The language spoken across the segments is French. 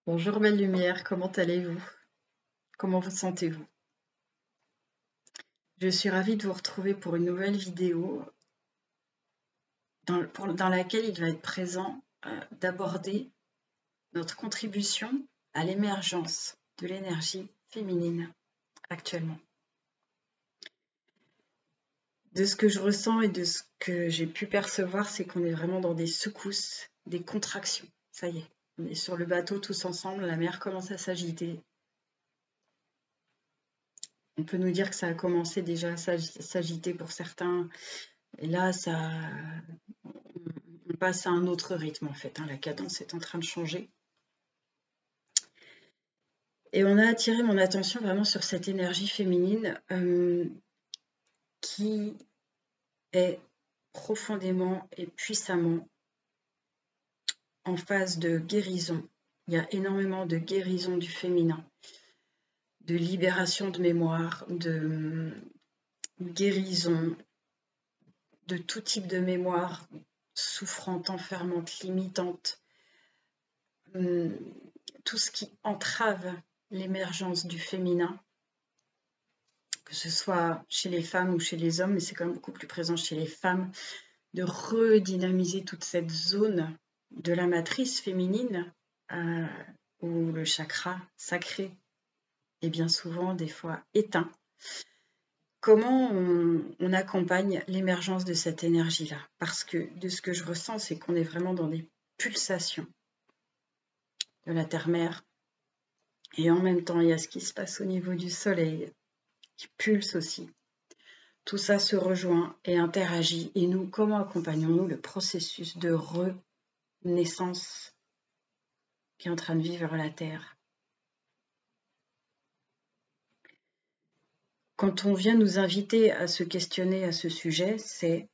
Bonjour belle lumière, comment allez-vous? Comment vous sentez-vous? Je suis ravie de vous retrouver pour une nouvelle vidéo dans laquelle il va être présent d'aborder notre contribution à l'émergence de l'énergie féminine actuellement. De ce que je ressens et de ce que j'ai pu percevoir, c'est qu'on est vraiment dans des secousses, des contractions. Ça y est, on est sur le bateau tous ensemble, la mer commence à s'agiter. On peut nous dire que ça a commencé déjà à s'agiter pour certains. Et là, on passe à un autre rythme en fait. La cadence est en train de changer. Et on a attiré mon attention vraiment sur cette énergie féminine qui est profondément et puissamment en phase de guérison. Il y a énormément de guérison du féminin, de libération de mémoire, de guérison de tout type de mémoire souffrante, enfermante, limitante, tout ce qui entrave l'émergence du féminin, que ce soit chez les femmes ou chez les hommes, mais c'est quand même beaucoup plus présent chez les femmes, de redynamiser toute cette zone de la matrice féminine où le chakra sacré est bien souvent des fois éteint. Comment on accompagne l'émergence de cette énergie-là? Parce que de ce que je ressens, c'est qu'on est vraiment dans des pulsations de la terre-mère. Et en même temps, il y a ce qui se passe au niveau du soleil, qui pulse aussi. Tout ça se rejoint et interagit. Et nous, comment accompagnons-nous le processus de renaissance qui est en train de vivre la Terre? Quand on vient nous inviter à se questionner à ce sujet, c'est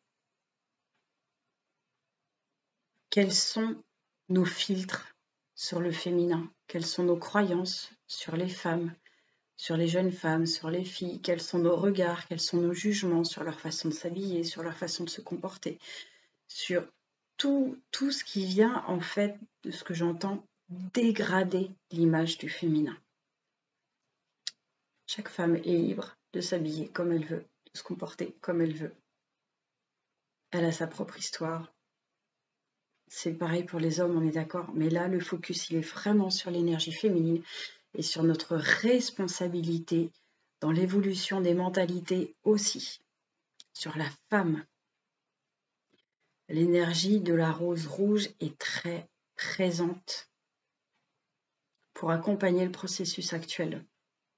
quels sont nos filtres sur le féminin? Quelles sont nos croyances sur les femmes, sur les jeunes femmes, sur les filles? Quels sont nos regards? Quels sont nos jugements sur leur façon de s'habiller, sur leur façon de se comporter? Sur tout ce qui vient, en fait, de ce que j'entends, dégrader l'image du féminin. Chaque femme est libre de s'habiller comme elle veut, de se comporter comme elle veut. Elle a sa propre histoire. C'est pareil pour les hommes, on est d'accord. Mais là, le focus, il est vraiment sur l'énergie féminine et sur notre responsabilité dans l'évolution des mentalités aussi. Sur la femme. L'énergie de la rose rouge est très présente pour accompagner le processus actuel.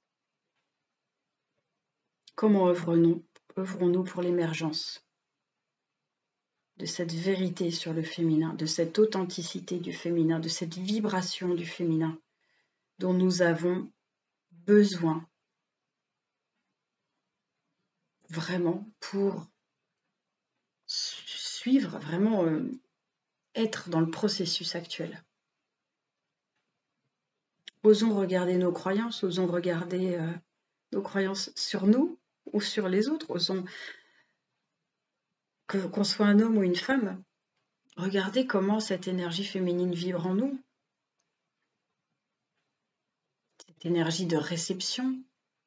Comment œuvrons-nous pour l'émergence de cette vérité sur le féminin, de cette authenticité du féminin, de cette vibration du féminin dont nous avons besoin vraiment pour suivre, vraiment être dans le processus actuel. Osons regarder nos croyances, osons regarder nos croyances sur nous ou sur les autres, osons qu'on soit un homme ou une femme, regardez comment cette énergie féminine vibre en nous. Cette énergie de réception.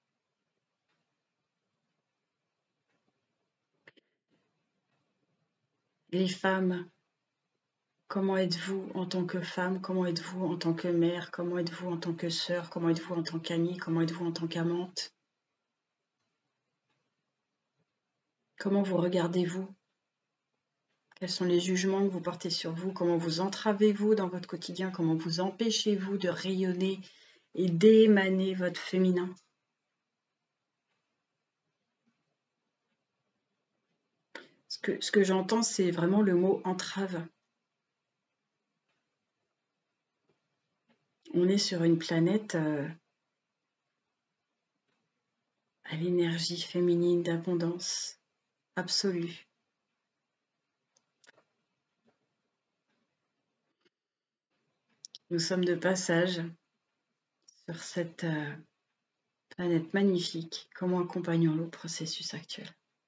Les femmes, comment êtes-vous en tant que femme? Comment êtes-vous en tant que mère? Comment êtes-vous en tant que sœur? Comment êtes-vous en tant qu'amie? Comment êtes-vous en tant qu'amante? Comment vous regardez-vous? Quels sont les jugements que vous portez sur vous? Comment vous entravez-vous dans votre quotidien? Comment vous empêchez-vous de rayonner et d'émaner votre féminin? Ce que j'entends, c'est vraiment le mot entrave. On est sur une planète à l'énergie féminine d'abondance absolue. Nous sommes de passage sur cette planète magnifique. Comment accompagnons-nous le processus actuel?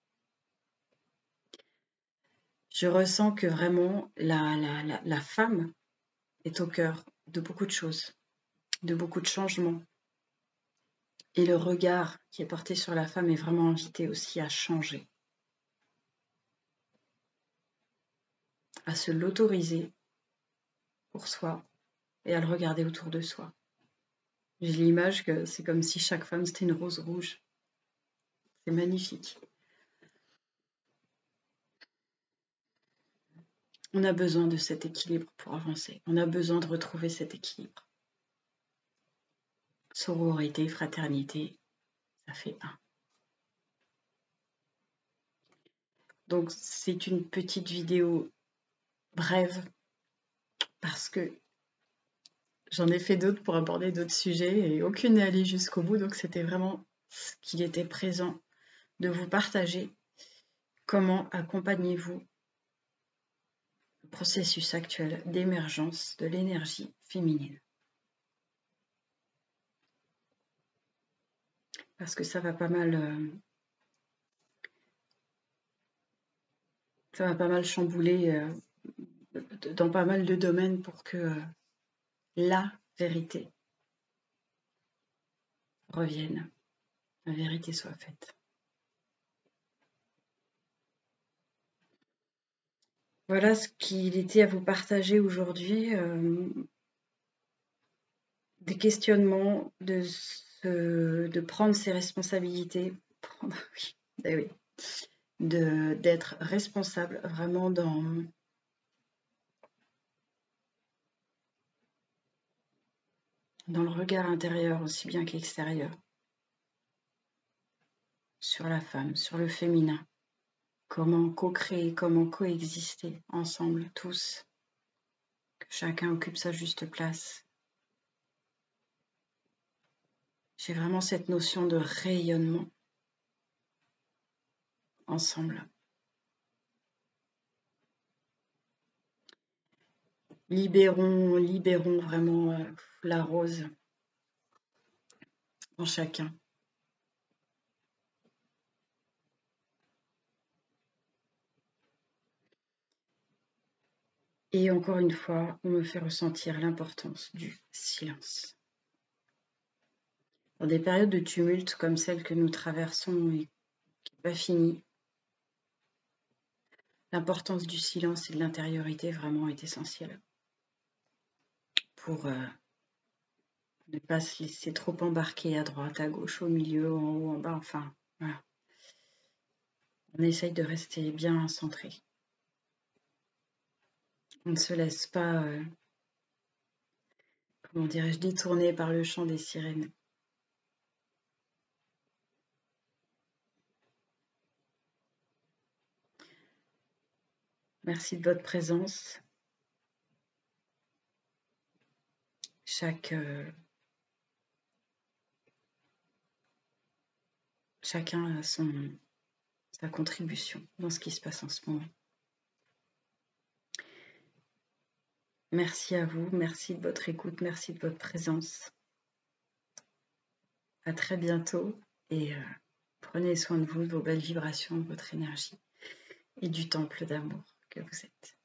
Je ressens que vraiment la femme est au cœur de beaucoup de choses. de beaucoup de changements. Et le regard qui est porté sur la femme est vraiment invité aussi à changer, à se l'autoriser pour soi et à le regarder autour de soi. J'ai l'image que c'est comme si chaque femme c'était une rose rouge. C'est magnifique. On a besoin de cet équilibre pour avancer. On a besoin de retrouver cet équilibre. Sororité, fraternité, ça fait un. Donc c'est une petite vidéo brève parce que j'en ai fait d'autres pour aborder d'autres sujets et aucune n'est allée jusqu'au bout. Donc c'était vraiment ce qu'il était présent de vous partager. Comment accompagnez-vous le processus actuel d'émergence de l'énergie féminine? Parce que ça va pas mal chambouler dans pas mal de domaines pour que la vérité revienne, la vérité soit faite. Voilà ce qu'il était à vous partager aujourd'hui, des questionnements, de prendre ses responsabilités, d'être responsable vraiment dans le regard intérieur aussi bien qu'extérieur, sur la femme, sur le féminin, comment co-créer, comment coexister ensemble tous, que chacun occupe sa juste place. J'ai vraiment cette notion de rayonnement ensemble. Libérons vraiment la rose en chacun. Et encore une fois, on me fait ressentir l'importance du silence. Dans des périodes de tumulte comme celle que nous traversons et qui n'est pas finie, l'importance du silence et de l'intériorité vraiment est essentielle pour ne pas se laisser trop embarquer à droite, à gauche, au milieu, en haut, en bas, enfin, voilà. On essaye de rester bien centré. On ne se laisse pas, comment dirais-je, détourner par le chant des sirènes. Merci de votre présence. Chacun a sa contribution dans ce qui se passe en ce moment. Merci à vous, merci de votre écoute, merci de votre présence. À très bientôt et prenez soin de vous, de vos belles vibrations, de votre énergie et du temple d'amour que vous êtes.